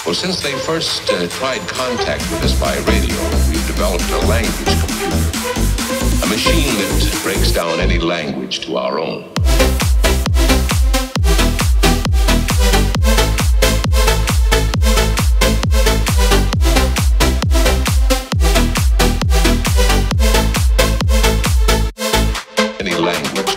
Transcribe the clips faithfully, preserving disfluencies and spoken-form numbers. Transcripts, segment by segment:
Well, since they first uh, tried contact with us by radio, we've developed a language computer, a machine that breaks down any language to our own. Any language.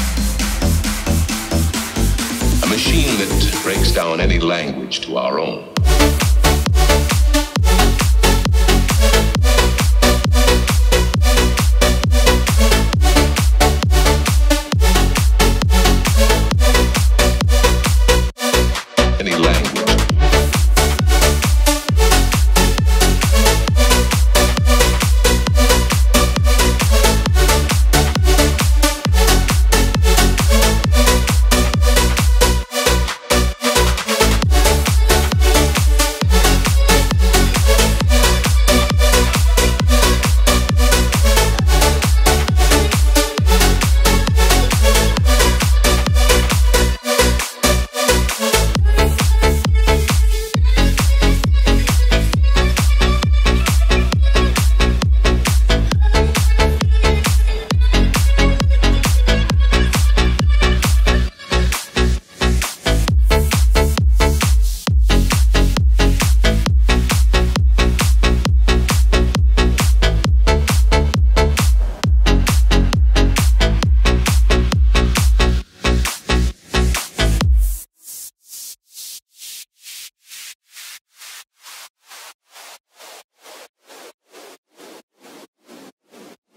A machine that breaks down any language to our own.